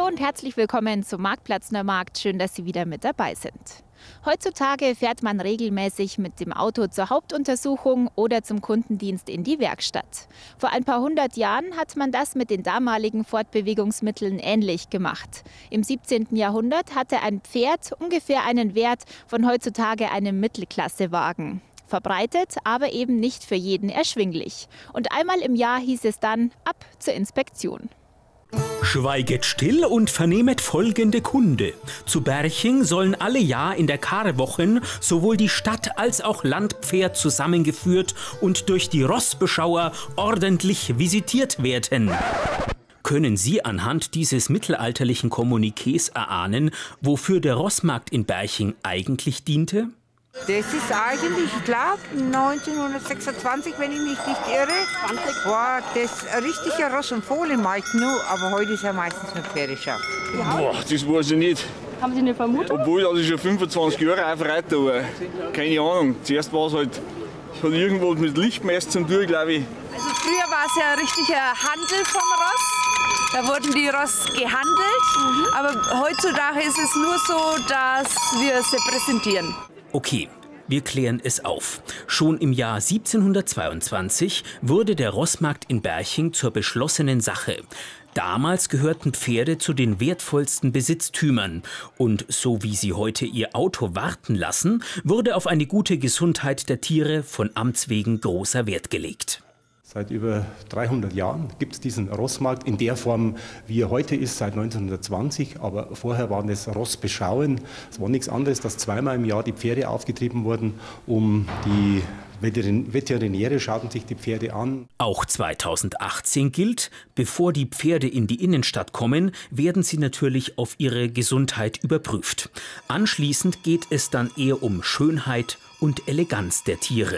Hallo und herzlich willkommen zum Marktplatz Neumarkt. Schön, dass Sie wieder mit dabei sind. Heutzutage fährt man regelmäßig mit dem Auto zur Hauptuntersuchung oder zum Kundendienst in die Werkstatt. Vor ein paar hundert Jahren hat man das mit den damaligen Fortbewegungsmitteln ähnlich gemacht. Im 17. Jahrhundert hatte ein Pferd ungefähr einen Wert von heutzutage einem Mittelklassewagen. Verbreitet, aber eben nicht für jeden erschwinglich. Und einmal im Jahr hieß es dann ab zur Inspektion. Schweiget still und vernehmet folgende Kunde. Zu Berching sollen alle Jahr in der Karwochen sowohl die Stadt- als auch Landpferd zusammengeführt und durch die Rossbeschauer ordentlich visitiert werden. Können Sie anhand dieses mittelalterlichen Kommuniqués erahnen, wofür der Rossmarkt in Berching eigentlich diente? Das ist eigentlich, ich glaube, 1926, wenn ich mich nicht irre, war das ein richtiger Ross- und Fohlenmarkt nur, aber heute ist er meistens mit Pferdeschau. Boah, das weiß ich nicht. Haben Sie eine Vermutung? Obwohl, also schon 25 Jahre auf Reiter, aber keine Ahnung. Zuerst war es halt, hat irgendwo mit Lichtmess zum tun, glaube ich. Also früher war es ja ein richtiger Handel vom Ross. Da wurden die Ross gehandelt, aber heutzutage ist es nur so, dass wir sie präsentieren. Okay, wir klären es auf. Schon im Jahr 1722 wurde der Rossmarkt in Berching zur beschlossenen Sache. Damals gehörten Pferde zu den wertvollsten Besitztümern. Und so wie sie heute ihr Auto warten lassen, wurde auf eine gute Gesundheit der Tiere von Amts wegen großer Wert gelegt. Seit über 300 Jahren gibt es diesen Rossmarkt in der Form, wie er heute ist, seit 1920. Aber vorher waren es Rossbeschauen. Es war nichts anderes, dass zweimal im Jahr die Pferde aufgetrieben wurden, um die Veterinäre schauten sich die Pferde an. Auch 2018 gilt, bevor die Pferde in die Innenstadt kommen, werden sie natürlich auf ihre Gesundheit überprüft. Anschließend geht es dann eher um Schönheit und Eleganz der Tiere.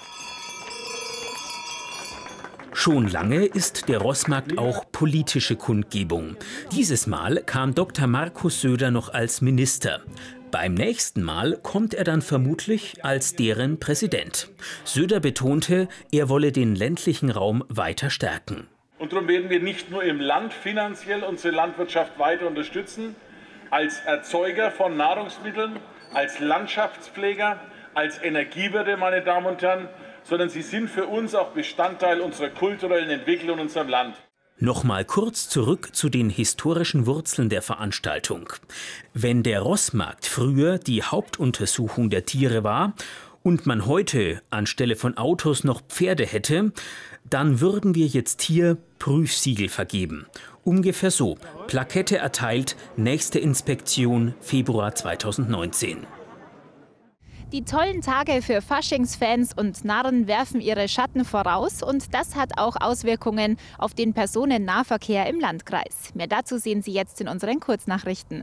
Schon lange ist der Rossmarkt auch politische Kundgebung. Dieses Mal kam Dr. Markus Söder noch als Minister. Beim nächsten Mal kommt er dann vermutlich als deren Präsident. Söder betonte, er wolle den ländlichen Raum weiter stärken. Und darum werden wir nicht nur im Land finanziell unsere Landwirtschaft weiter unterstützen, als Erzeuger von Nahrungsmitteln, als Landschaftspfleger, als Energiewirte, meine Damen und Herren, sondern sie sind für uns auch Bestandteil unserer kulturellen Entwicklung in unserem Land. Nochmal kurz zurück zu den historischen Wurzeln der Veranstaltung. Wenn der Rossmarkt früher die Hauptuntersuchung der Tiere war und man heute anstelle von Autos noch Pferde hätte, dann würden wir jetzt hier Prüfsiegel vergeben. Ungefähr so. Plakette erteilt, nächste Inspektion Februar 2019. Die tollen Tage für Faschingsfans und Narren werfen ihre Schatten voraus und das hat auch Auswirkungen auf den Personennahverkehr im Landkreis. Mehr dazu sehen Sie jetzt in unseren Kurznachrichten.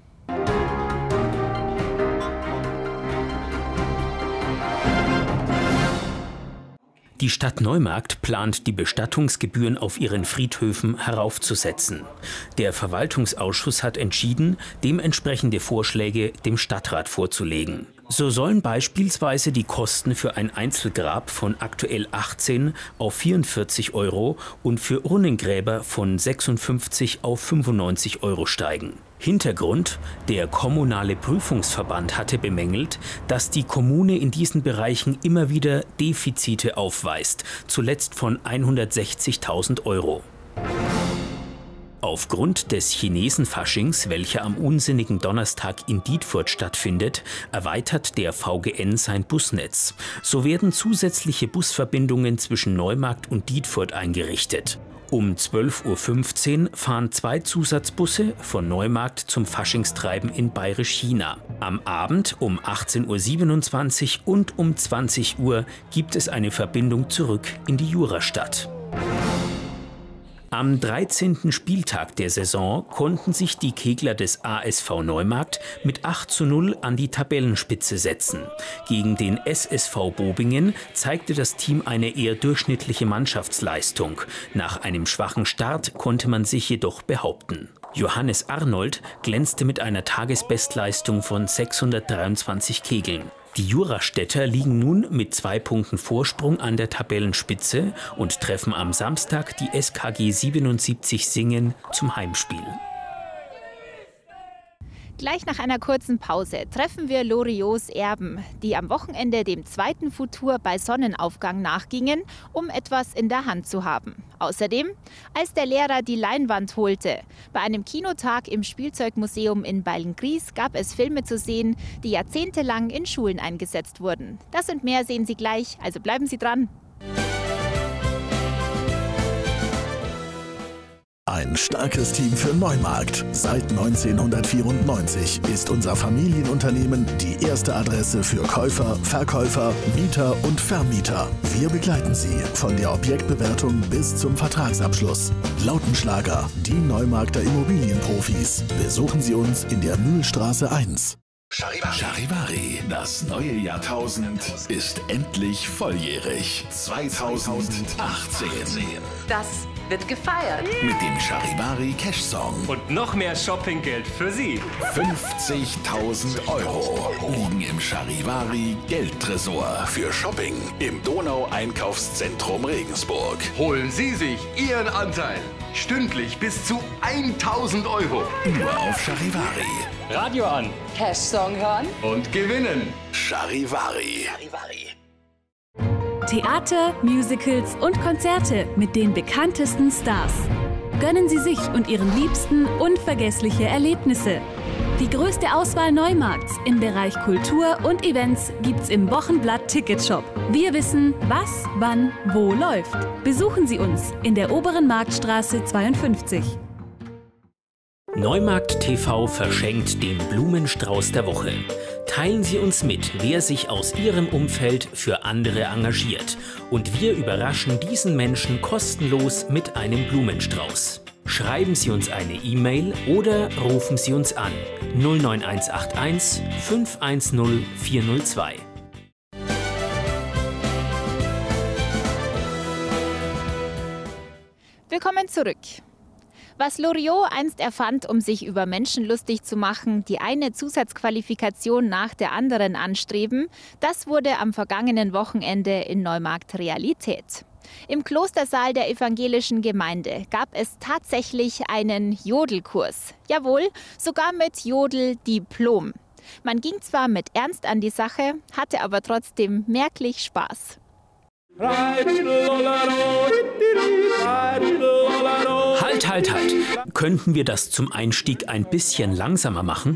Die Stadt Neumarkt plant, die Bestattungsgebühren auf ihren Friedhöfen heraufzusetzen. Der Verwaltungsausschuss hat entschieden, dementsprechende Vorschläge dem Stadtrat vorzulegen. So sollen beispielsweise die Kosten für ein Einzelgrab von aktuell 18 auf 44 € und für Urnengräber von 56 auf 95 € steigen. Hintergrund: Der kommunale Prüfungsverband hatte bemängelt, dass die Kommune in diesen Bereichen immer wieder Defizite aufweist, zuletzt von 160.000 €. Aufgrund des Chinesenfaschings, welcher am unsinnigen Donnerstag in Dietfurt stattfindet, erweitert der VGN sein Busnetz. So werden zusätzliche Busverbindungen zwischen Neumarkt und Dietfurt eingerichtet. Um 12:15 Uhr fahren 2 Zusatzbusse von Neumarkt zum Faschingstreiben in Bayerisch-China. Am Abend um 18:27 Uhr und um 20 Uhr gibt es eine Verbindung zurück in die Jurastadt. Am 13. Spieltag der Saison konnten sich die Kegler des ASV Neumarkt mit 8:0 an die Tabellenspitze setzen. Gegen den SSV Bobingen zeigte das Team eine eher durchschnittliche Mannschaftsleistung. Nach einem schwachen Start konnte man sich jedoch behaupten. Johannes Arnold glänzte mit einer Tagesbestleistung von 623 Kegeln. Die Jurastädter liegen nun mit 2 Punkten Vorsprung an der Tabellenspitze und treffen am Samstag die SKG 77 Singen zum Heimspiel. Gleich nach einer kurzen Pause treffen wir Loriots Erben, die am Wochenende dem zweiten Futur bei Sonnenaufgang nachgingen, um etwas in der Hand zu haben. Außerdem, als der Lehrer die Leinwand holte. Bei einem Kinotag im Spielzeugmuseum in Beilngries gab es Filme zu sehen, die jahrzehntelang in Schulen eingesetzt wurden. Das und mehr sehen Sie gleich, also bleiben Sie dran. Ein starkes Team für Neumarkt. Seit 1994 ist unser Familienunternehmen die erste Adresse für Käufer, Verkäufer, Mieter und Vermieter. Wir begleiten Sie von der Objektbewertung bis zum Vertragsabschluss. Lautenschlager, die Neumarkter Immobilienprofis. Besuchen Sie uns in der Mühlstraße 1. Charivari, das neue Jahrtausend ist endlich volljährig. 2018. Das wird gefeiert. Mit dem Charivari Cash Song. Und noch mehr Shoppinggeld für Sie. 50.000 € liegen im Charivari Geldtresor für Shopping im Donau-Einkaufszentrum Regensburg. Holen Sie sich Ihren Anteil. Stündlich bis zu 1.000 €. Nur auf Charivari. Radio an. Cash-Song hören. Und gewinnen. Charivari. Theater, Musicals und Konzerte mit den bekanntesten Stars. Gönnen Sie sich und Ihren Liebsten unvergessliche Erlebnisse. Die größte Auswahl Neumarkts im Bereich Kultur und Events gibt's im Wochenblatt Ticketshop. Wir wissen, was, wann, wo läuft. Besuchen Sie uns in der Oberen Marktstraße 52. Neumarkt TV verschenkt den Blumenstrauß der Woche. Teilen Sie uns mit, wer sich aus Ihrem Umfeld für andere engagiert. Und wir überraschen diesen Menschen kostenlos mit einem Blumenstrauß. Schreiben Sie uns eine E-Mail oder rufen Sie uns an 09181 510 402. Willkommen zurück. Was Loriot einst erfand, um sich über Menschen lustig zu machen, die eine Zusatzqualifikation nach der anderen anstreben, das wurde am vergangenen Wochenende in Neumarkt Realität. Im Klostersaal der evangelischen Gemeinde gab es tatsächlich einen Jodelkurs. Jawohl, sogar mit Jodeldiplom. Man ging zwar mit Ernst an die Sache, hatte aber trotzdem merklich Spaß. Halt! Könnten wir das zum Einstieg ein bisschen langsamer machen?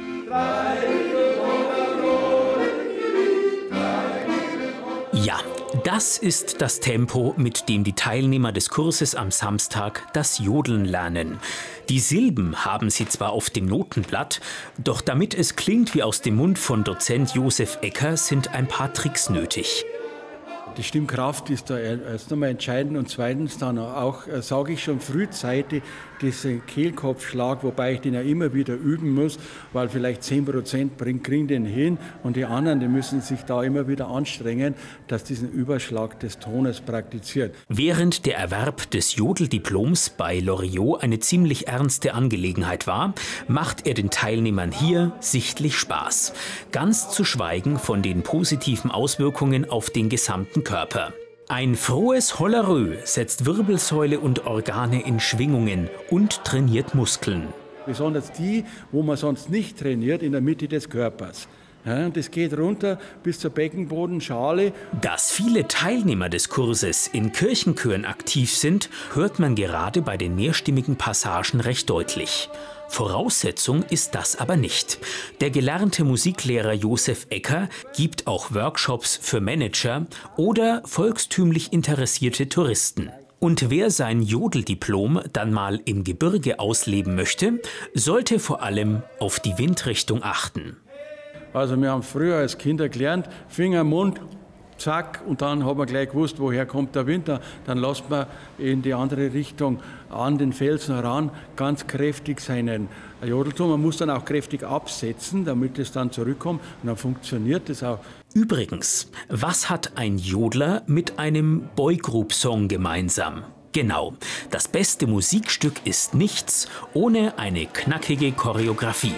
Ja, das ist das Tempo, mit dem die Teilnehmer des Kurses am Samstag das Jodeln lernen. Die Silben haben sie zwar auf dem Notenblatt, doch damit es klingt wie aus dem Mund von Dozent Josef Ecker, sind ein paar Tricks nötig. Die Stimmkraft ist da erst einmal entscheidend und zweitens dann auch, sage ich schon frühzeitig, diesen Kehlkopfschlag, wobei ich den ja immer wieder üben muss, weil vielleicht 10% kriegen den hin und die anderen, die müssen sich da immer wieder anstrengen, dass diesen Überschlag des Tones praktiziert. Während der Erwerb des Jodeldiploms bei Loriot eine ziemlich ernste Angelegenheit war, macht er den Teilnehmern hier sichtlich Spaß. Ganz zu schweigen von den positiven Auswirkungen auf den gesamten Körper. Ein frohes Hollerö setzt Wirbelsäule und Organe in Schwingungen und trainiert Muskeln. Besonders die, wo man sonst nicht trainiert, in der Mitte des Körpers. Ja, und das geht runter bis zur Beckenbodenschale. Dass viele Teilnehmer des Kurses in Kirchenchören aktiv sind, hört man gerade bei den mehrstimmigen Passagen recht deutlich. Voraussetzung ist das aber nicht. Der gelernte Musiklehrer Josef Ecker gibt auch Workshops für Manager oder volkstümlich interessierte Touristen. Und wer sein Jodeldiplom dann mal im Gebirge ausleben möchte, sollte vor allem auf die Windrichtung achten. Also wir haben früher als Kinder gelernt, Finger, Mund, zack, und dann haben wir gleich gewusst, woher kommt der Wind. Dann lässt man in die andere Richtung an den Felsen ran ganz kräftig seinen Jodelton. Man muss dann auch kräftig absetzen, damit es dann zurückkommt und dann funktioniert es auch. Übrigens, was hat ein Jodler mit einem Boygroup-Song gemeinsam? Genau, das beste Musikstück ist nichts ohne eine knackige Choreografie.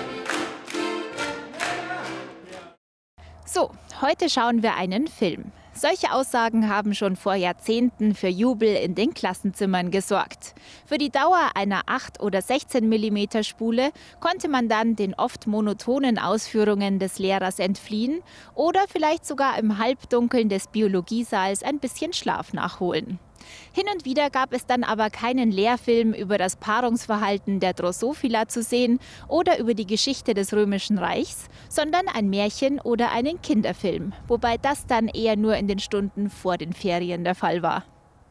So, heute schauen wir einen Film. Solche Aussagen haben schon vor Jahrzehnten für Jubel in den Klassenzimmern gesorgt. Für die Dauer einer 8 oder 16 mm Spule konnte man dann den oft monotonen Ausführungen des Lehrers entfliehen oder vielleicht sogar im Halbdunkeln des Biologiesaals ein bisschen Schlaf nachholen. Hin und wieder gab es dann aber keinen Lehrfilm über das Paarungsverhalten der Drosophila zu sehen oder über die Geschichte des Römischen Reichs, sondern ein Märchen oder einen Kinderfilm, wobei das dann eher nur in den Stunden vor den Ferien der Fall war.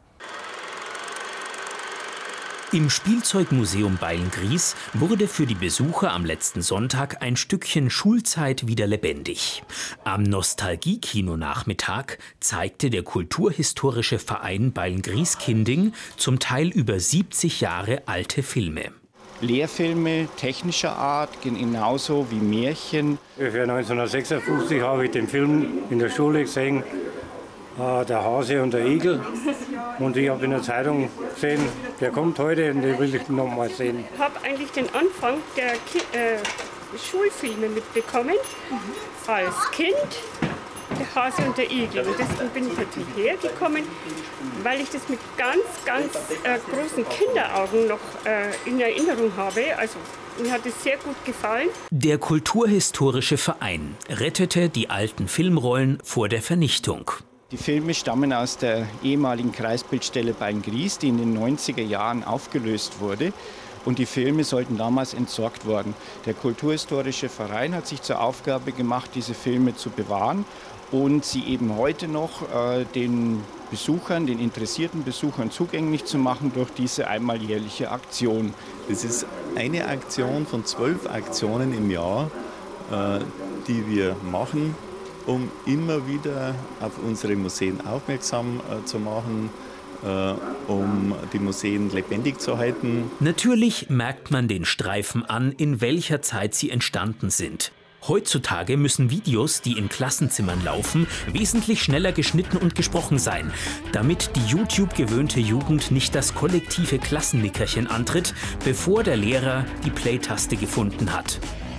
Im Spielzeugmuseum Beilngries wurde für die Besucher am letzten Sonntag ein Stückchen Schulzeit wieder lebendig. Am Nostalgie-Kino-Nachmittag zeigte der Kulturhistorische Verein Beilngries-Kinding zum Teil über 70 Jahre alte Filme. Lehrfilme technischer Art, genauso wie Märchen. Für 1956 habe ich den Film in der Schule gesehen, Der Hase und der Igel. Und ich habe in der Zeitung gesehen, der kommt heute und den will ich noch mal sehen. Ich habe eigentlich den Anfang der Schulfilme mitbekommen. Als Kind, Der Hase und der Igel. Und deswegen bin ich natürlich hergekommen, weil ich das mit ganz großen Kinderaugen noch in Erinnerung habe. Also mir hat es sehr gut gefallen. Der Kulturhistorische Verein rettete die alten Filmrollen vor der Vernichtung. Die Filme stammen aus der ehemaligen Kreisbildstelle Beilngries, die in den 90er Jahren aufgelöst wurde. Und die Filme sollten damals entsorgt werden. Der Kulturhistorische Verein hat sich zur Aufgabe gemacht, diese Filme zu bewahren und sie eben heute noch den Besuchern, den interessierten Besuchern zugänglich zu machen durch diese einmal jährliche Aktion. Das ist eine Aktion von 12 Aktionen im Jahr, die wir machen, um immer wieder auf unsere Museen aufmerksam zu machen, um die Museen lebendig zu halten. Natürlich merkt man den Streifen an, in welcher Zeit sie entstanden sind. Heutzutage müssen Videos, die in Klassenzimmern laufen, wesentlich schneller geschnitten und gesprochen sein, damit die YouTube-gewöhnte Jugend nicht das kollektive Klassennickerchen antritt, bevor der Lehrer die Play-Taste gefunden hat.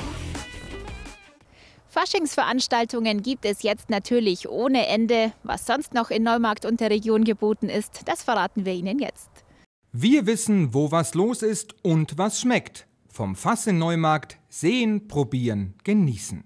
Faschingsveranstaltungen gibt es jetzt natürlich ohne Ende. Was sonst noch in Neumarkt und der Region geboten ist, das verraten wir Ihnen jetzt. Wir wissen, wo was los ist und was schmeckt. Vom Fass in Neumarkt sehen, probieren, genießen.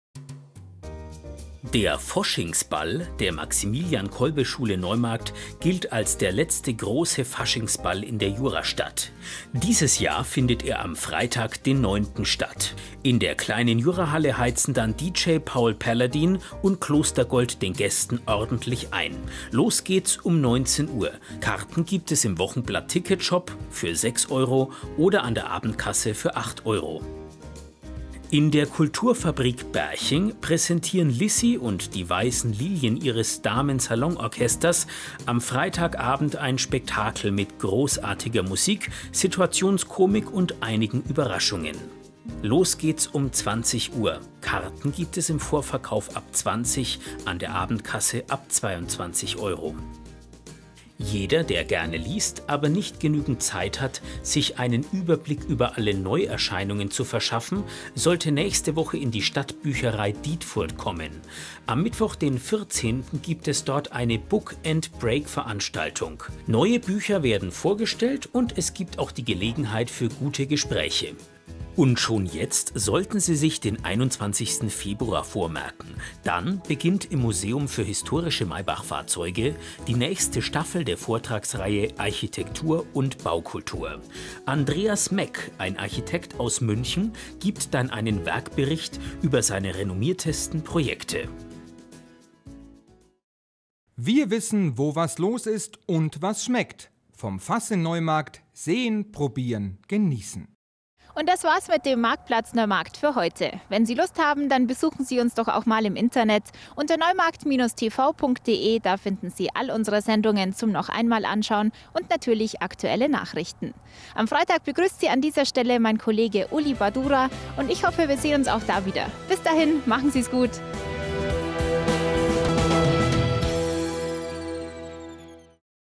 Der Foschingsball der Maximilian-Kolbe-Schule Neumarkt gilt als der letzte große Faschingsball in der Jurastadt. Dieses Jahr findet er am Freitag, den 9. statt. In der kleinen Jurahalle heizen dann DJ Paul Paladin und Klostergold den Gästen ordentlich ein. Los geht's um 19 Uhr. Karten gibt es im Wochenblatt Ticketshop für 6 € oder an der Abendkasse für 8 €. In der Kulturfabrik Berching präsentieren Lissy und die Weißen Lilien ihres Damen-Salonorchesters am Freitagabend ein Spektakel mit großartiger Musik, Situationskomik und einigen Überraschungen. Los geht's um 20 Uhr. Karten gibt es im Vorverkauf ab 20, an der Abendkasse ab 22 €. Jeder, der gerne liest, aber nicht genügend Zeit hat, sich einen Überblick über alle Neuerscheinungen zu verschaffen, sollte nächste Woche in die Stadtbücherei Dietfurt kommen. Am Mittwoch, den 14. gibt es dort eine Book-and-Break-Veranstaltung. Neue Bücher werden vorgestellt und es gibt auch die Gelegenheit für gute Gespräche. Und schon jetzt sollten Sie sich den 21. Februar vormerken. Dann beginnt im Museum für historische Maybach-Fahrzeuge die nächste Staffel der Vortragsreihe Architektur und Baukultur. Andreas Meck, ein Architekt aus München, gibt dann einen Werkbericht über seine renommiertesten Projekte. Wir wissen, wo was los ist und was schmeckt. Vom Fass in Neumarkt sehen, probieren, genießen. Und das war's mit dem Marktplatz Neumarkt für heute. Wenn Sie Lust haben, dann besuchen Sie uns doch auch mal im Internet unter neumarkt-tv.de. Da finden Sie all unsere Sendungen zum noch einmal anschauen und natürlich aktuelle Nachrichten. Am Freitag begrüßt Sie an dieser Stelle mein Kollege Uli Badura und ich hoffe, wir sehen uns auch da wieder. Bis dahin, machen Sie es gut.